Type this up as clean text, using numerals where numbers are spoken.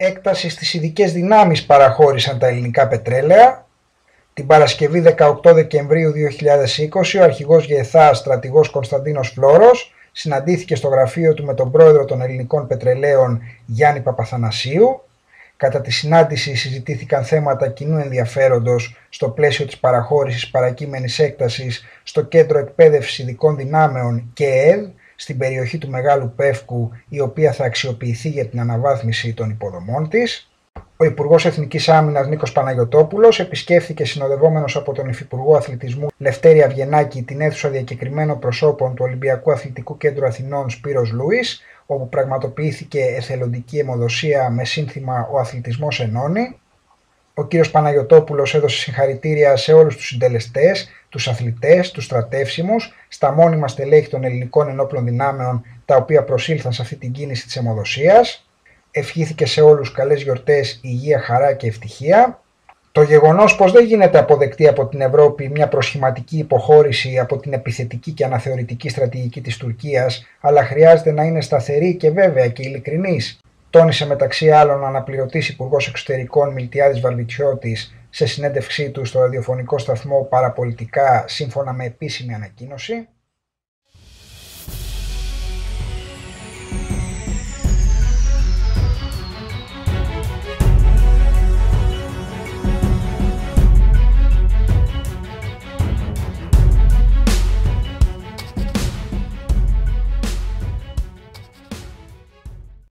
Έκταση στις ειδικές δυνάμεις παραχώρησαν τα ελληνικά πετρέλαια. Την Παρασκευή 18 Δεκεμβρίου 2020 ο αρχηγός ΓΕΘΑ στρατηγός Κωνσταντίνος Φλόρος συναντήθηκε στο γραφείο του με τον πρόεδρο των ελληνικών πετρελαίων Γιάννη Παπαθανασίου. Κατά τη συνάντηση συζητήθηκαν θέματα κοινού ενδιαφέροντος στο πλαίσιο της παραχώρησης παρακείμενης έκτασης στο Κέντρο Εκπαίδευσης Ειδικών Δυνάμεων ΚΕΕΔ στην περιοχή του Μεγάλου Πεύκου, η οποία θα αξιοποιηθεί για την αναβάθμιση των υποδομών της. Ο Υπουργός Εθνικής Άμυνας Νίκος Παναγιωτόπουλος επισκέφθηκε συνοδευόμενος από τον Υφυπουργό Αθλητισμού Λευτέρη Αυγενάκη την αίθουσα διακεκριμένων προσώπων του Ολυμπιακού Αθλητικού Κέντρου Αθηνών Σπύρος Λούις, όπου πραγματοποιήθηκε εθελοντική αιμοδοσία με σύνθημα «Ο αθλητισμός ενώνει». Ο κύριος Παναγιωτόπουλος έδωσε συγχαρητήρια σε όλους τους συντελεστές, τους αθλητές, τους στρατεύσιμους, στα μόνιμα στελέχη των ελληνικών ενόπλων δυνάμεων, τα οποία προσήλθαν σε αυτή την κίνηση της αιμοδοσίας. Ευχήθηκε σε όλους καλές γιορτές, υγεία, χαρά και ευτυχία. Το γεγονός πως δεν γίνεται αποδεκτή από την Ευρώπη μια προσχηματική υποχώρηση από την επιθετική και αναθεωρητική στρατηγική της Τουρκίας, αλλά χρειάζεται να είναι σταθερή και βέβαια και ειλικρινής, τόνισε μεταξύ άλλων ο αναπληρωτής Υπουργός Εξωτερικών Μιλτιάδης Βαρβιτσιώτης σε συνέντευξή του στο ραδιοφωνικό σταθμό Παραπολιτικά, σύμφωνα με επίσημη ανακοίνωση.